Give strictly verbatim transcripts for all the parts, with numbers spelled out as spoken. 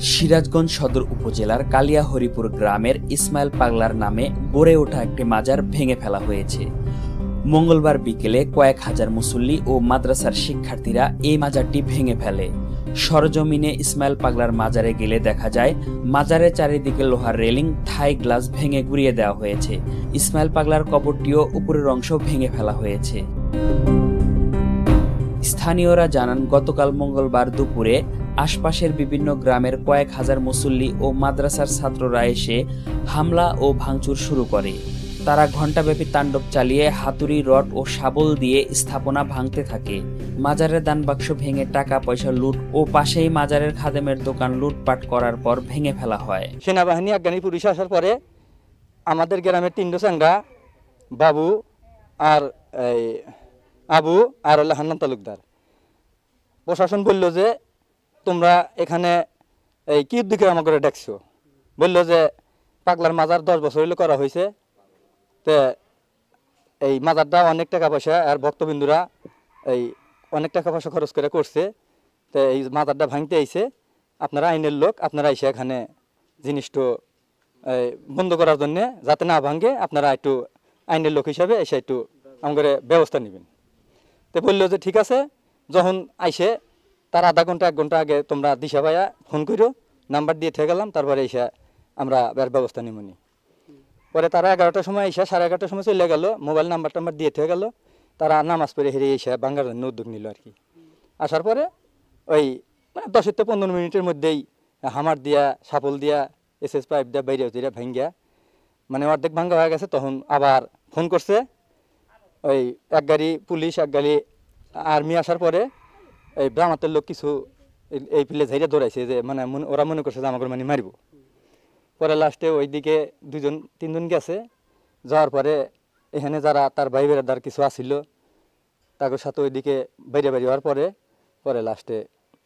সিরাজগঞ্জ সদর উপজেলার কালিয়াহরিপুর গ্রামের ইসমাইল পাগলার নামে গড়ে ওঠা একটি মাজার ভেঙে ফেলা হয়েছে। মঙ্গলবার বিকেলে কয়েক হাজার মুসল্লি ও মাদ্রাসার শিক্ষার্থীরা এই মাজারটি ভেঙে ফেলে। সরজমিনে ইসমাইল পাগলার মাজারে গেলে দেখা যায় মাজারের চারিদিকে লোহার রেলিং, থাই গ্লাস ভেঙে গুঁড়িয়ে দেওয়া হয়েছে। ইসমাইল পাগলার কবরটিও উপরের অংশ ভেঙে ফেলা হয়েছে। স্থানীয়রা জানান, গতকাল মঙ্গলবার দুপুরে আশপাশের বিভিন্ন গ্রামের কয়েক হাজার মুসল্লি ও মাদ্রাসার ছাত্ররা এসে হামলা ও ভাঙচুর শুরু করে। তারা ঘণ্টাব্যাপী তাণ্ডব চালিয়ে হাতুড়ি, রড ও শাবল দিয়ে স্থাপনা ভাঙতে থাকে। মাজারের দানবাক্স ভেঙে টাকা পয়সা লুট ও পাশেই মাজারের খাদেমের দোকান লুটপাট করার পর ভেঙে ফেলা হয়। সেনাবাহিনী, আফগানি পুলিশ আসার পরে আমাদের গ্রামের তিনটে চাঙ্গা, বাবু আর এই আবু আর হলো হান্নান তালুকদার, প্রশাসন বলল যে তোমরা এখানে এই কি দিকে আমাকে ডাকছো। বললো যে পাগলার মাজার দশ বছর হইলে করা হয়েছে, তো এই মাজারটা অনেক টাকা পয়সা আর ভক্তবিন্দুরা এই অনেক টাকা পয়সা খরচ করে করছে, তো এই মাজারটা ভাঙতে আইছে। আপনারা আইনের লোক, আপনারা এসে এখানে জিনিসটা বন্ধ করার জন্যে, যাতে না ভাঙে, আপনারা একটু আইনের লোক হিসাবে এসে একটু আমাদের ব্যবস্থা নেবেন। তো বললো যে ঠিক আছে, যখন আইসে তার আধা ঘন্টা এক ঘন্টা আগে তোমরা দিশা ভাইয়া ফোন করো, নাম্বার দিয়ে ঠে গেলাম, তারপরে এসে আমরা এর ব্যবস্থা নিমনি। পরে তারা এগারোটার সময় এসে সাড়ে এগারোটার সময় চলে গেল, মোবাইল নাম্বার টাম্বার দিয়ে ঠে গেল। তারা নামাজ পড়ে হেরে এসে বাঙ্গার জন্য উদ্যোগ নিল আর কি। আসার পরে ওই মানে দশ থেকে পনেরো মিনিটের মধ্যেই হামার দিয়া, সাপল দিয়া, এস এস পাইপ দিয়া বাইরে হচ্ছে ভাঙ্গিয়া মানে অর্ধেক ভাঙ্গা হয়ে গেছে। তখন আবার ফোন করছে ওই এক গাড়ি পুলিশ, এক গাড়ি আর্মি। আসার পরে এই ব্রাহ্মাতের লোক কিছু এই ফিলে ঝাইরা দৌড়াইছে, যে মানে ওরা মনে করছে যে আমাকে মানে মারিব। পরে লাস্টে ওইদিকে দুজন তিনজন গেছে। যাওয়ার পরে এখানে যারা তার ভাই বেড়াদার কিছু আসিল, তাদের সাথে ওইদিকে বাইরে বাইরে হওয়ার পরে পরে লাস্টে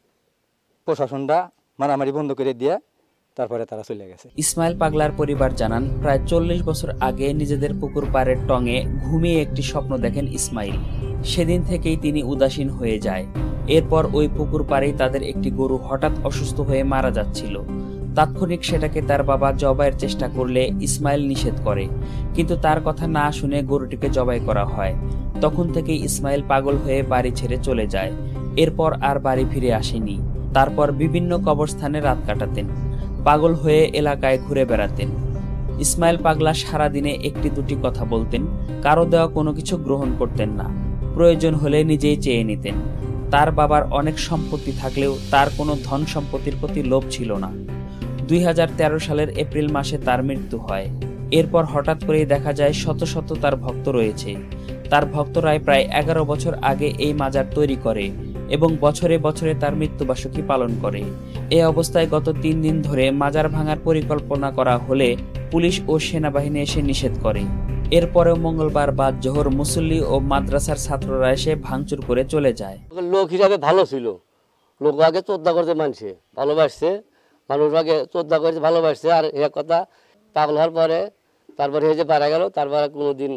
প্রশাসনটা মারামারি বন্ধ করে দিয়ে তারপরে তারা চলে গেছে। ইসমাইল পাগলার পরিবার জানান, প্রায় চল্লিশ বছর আগে নিজেদের পুকুর পাড়ের টঙে ঘুমিয়ে একটি স্বপ্ন দেখেন ইসমাইল। সেদিন থেকেই তিনি উদাসীন হয়ে যায়। এরপর ওই পুকুর পাড়েই তাদের একটি গরু হঠাৎ অসুস্থ হয়ে মারা যাচ্ছিল। তাৎক্ষণিক সেটাকে তার বাবা জবাইয়ের চেষ্টা করলে ইসমাইল নিষেধ করে, কিন্তু তার কথা না শুনে গরুটিকে জবাই করা হয়। তখন থেকেই ইসমাইল পাগল হয়ে বাড়ি ছেড়ে চলে যায়। এরপর আর বাড়ি ফিরে আসেনি। তারপর বিভিন্ন কবরস্থানে রাত কাটাতেন। পাগল হয়ে এলাকায় ঘুরে বেড়াতেন। ইসমাইল পাগলা সারাদিনে একটি দুটি কথা বলতেন, কারো দেওয়া কোনো কিছু গ্রহণ করতেন না। প্রয়োজন হলে নিজেই চেয়ে নিতেন। তার বাবার অনেক সম্পত্তি থাকলেও তার কোনো ধন সম্পত্তির প্রতি লোভ ছিল না। দুই হাজার তেরো সালের এপ্রিল মাসে তার মৃত্যু হয়। এরপর হঠাৎ করেই দেখা যায় শত শত তার ভক্ত রয়েছে। তার ভক্তরাই প্রায় এগারো বছর আগে এই মাজার তৈরি করে এবং বছরে বছরে তার মৃত্যুবার্ষিকী পালন করে। এ অবস্থায় গত তিন দিন ধরে মাজার ভাঙার পরিকল্পনা করা হলে পুলিশ ও সেনাবাহিনী এসে নিষেধ করে। এরপরেও মঙ্গলবার বাদ জোহর মুসল্লি ও মাদ্রাসার ছাত্ররা এসে ভাঙচুর করে চলে যায়। লোক হিসাবে ভালো ছিল, লোক আগে শ্রদ্ধা করতে মানছে, ভালোবাসছে, মানুষ আগে শ্রদ্ধা করেছে, ভালোবাসছে। আর এ কথা পাগল হওয়ার পরে তারপরে এই যে পারা গেল, তারপরে কোনোদিন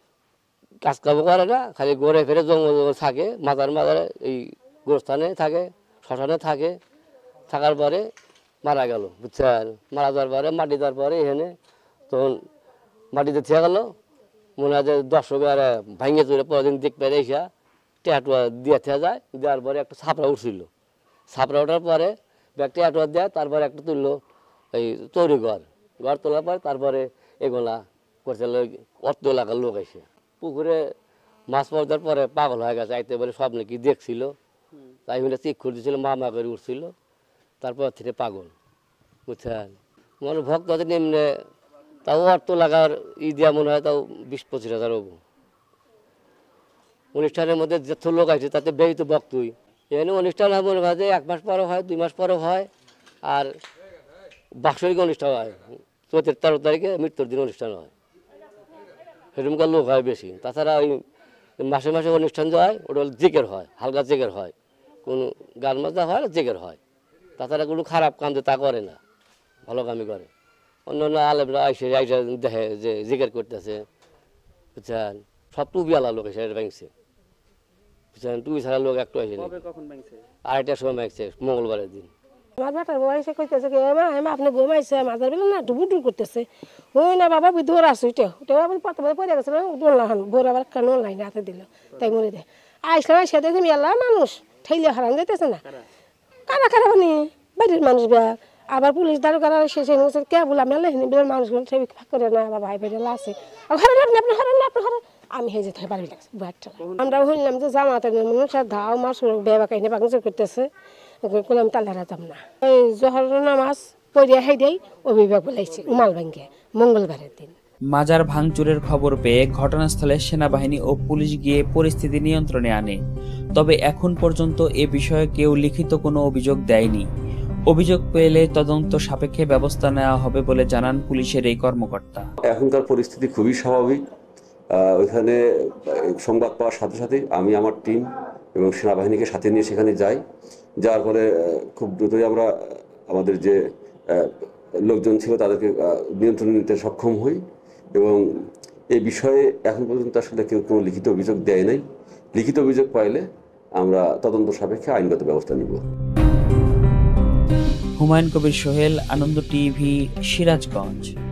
কাজ কাম করে না, খালি ঘুরে ফিরে জঙ্গল জঙ্গল থাকে, মাজার মাজারে এই গোরস্থানে থাকে, শ্মশানে থাকে। থাকার পরে মারা গেল, বুঝছেন। মারা যাওয়ার পরে মাটি দেওয়ার পরে এখানে তখন মাটিতে থেকে গেল, মনে হয় যে দর্শক আর ভাঙে চলে পরের দিন দেখতে পেরে এসা ট্যাটুয়া দিয়ে থেকে যায়। দেওয়ার পরে একটা ছাপড়া উঠছিল, ছাপড়া ওঠার পরে একটা ট্যাটুয়া দেয়, তারপরে একটা তুললো এই তৈরি ঘর, ঘর তোলার পরে তারপরে এগুলা করছে অর্থ এলাকার লোক এসে পুকুরে মাছ পড়ার পরে পাগল হয়ে গেছে। আইতে বলে স্বপ্নে কি দেখছিল, তাই মিলে চিক করে দিয়েছিল, মা মা করে উঠছিল। তারপর থেকে পাগল, বুঝছেন। মনে ভক্ত আছে নিম্নে, তাও অর্থ লাগার ই দেওয়া মনে হয় তাও বিশ পঁচিশ হাজার হবো। অনুষ্ঠানের মধ্যে যত লোক আছে তাতে বেশি তো ভক্তই। এখানে অনুষ্ঠান হয় মনে হয় যে এক মাস পরও হয়, দুই মাস পরও হয়। আর বাৎসরিক অনুষ্ঠান হয়, চৌত্রিশ তেরো তারিখে মৃত্যুর দিন অনুষ্ঠান হয়, সেরকমকার লোক হয় বেশি। তাছাড়া ওই মাসে মাসে অনুষ্ঠান যে হয় ওটা জেকের হয়, হালকা জেকের হয়, কোনো গান মাজা হয় না, জেকের হয়। তাছাড়া কোনো খারাপ কাম তা করে না, ভালো কামই করে। অন্য অন্য আলেমরা আইসে আইসা দেখে যে জিজ্ঞের করতেছে, বুঝছেন। সব টুবিওয়ালা লোক এসে ভাঙছে, বুঝছেন। টুবি ছাড়া লোক একটু আসেনি। আড়াইটার সময় ভাঙছে মঙ্গলবারের দিন। আমার বেটার বউ এসে কইতেছে কি মা মা আপনি ঘুমাইছে মাজার বেলা না ডুবুডুর করতেছে ওই না বাবা বুই ধরে আসো এটা ওটা আবার পথে পথে পড়ে গেছে দোলনাহান ভোর আবার কানো লাইনে হাতে দিল তাই মরে দেয় আইসলাম সে দেখে মেলা মানুষ ঠেলে হারান যাইতেছে না কারা কারা মানে বাড়ির মানুষ বের আবার পুলিশ দাঁড়ো কারা শেষে কে বলে মেলা বের মানুষগুলো ছবি ফাঁক করে না বাবা ভাই বেরিয়ে আছে ঘরে আপনি আপনি হরেন না আপনি হরেন আমি হেজে থেকে বাড়ি লাগছে বাচ্চা আমরা শুনলাম যে জামাতের মানুষ আর ধাও মাছ বেবা কাহিনী বাংলা করতেছে করলাম তাহলে হারাতাম না ওই জহর নামাজ পড়িয়া হাই দেয় অভিভাবক বলাইছে উমাল ভাঙ্গে মঙ্গলবারের দিন মাজার ভাঙচুরের খবর পেয়ে ঘটনাস্থলে সেনাবাহিনী ও পুলিশ গিয়ে পরিস্থিতি নিয়ন্ত্রণে আনে। তবে এখন পর্যন্ত এ বিষয়ে কেউ লিখিত কোনো অভিযোগ দেয়নি। অভিযোগ পেলে তদন্ত সাপেক্ষে ব্যবস্থা নেওয়া হবে বলে জানান পুলিশের এই কর্মকর্তা। এখনকার পরিস্থিতি খুবই স্বাভাবিক। ওইখানে সংবাদ পাওয়ার সাথে সাথে আমি আমার টিম এবং সেনাবাহিনীকে সাথে নিয়ে সেখানে যাই। যার ফলে খুব দ্রুতই আমরা আমাদের যে লোকজন ছিল তাদেরকে নিয়ন্ত্রণে নিতে সক্ষম হই এবং এই বিষয়ে এখন পর্যন্ত আসলে কেউ কোনো লিখিত অভিযোগ দেয় নাই। লিখিত অভিযোগ পাইলে আমরা তদন্ত সাপেক্ষে আইনগত ব্যবস্থা নিব। হুমায়ুন কবির সোহেল, আনন্দ টিভি, সিরাজগঞ্জ।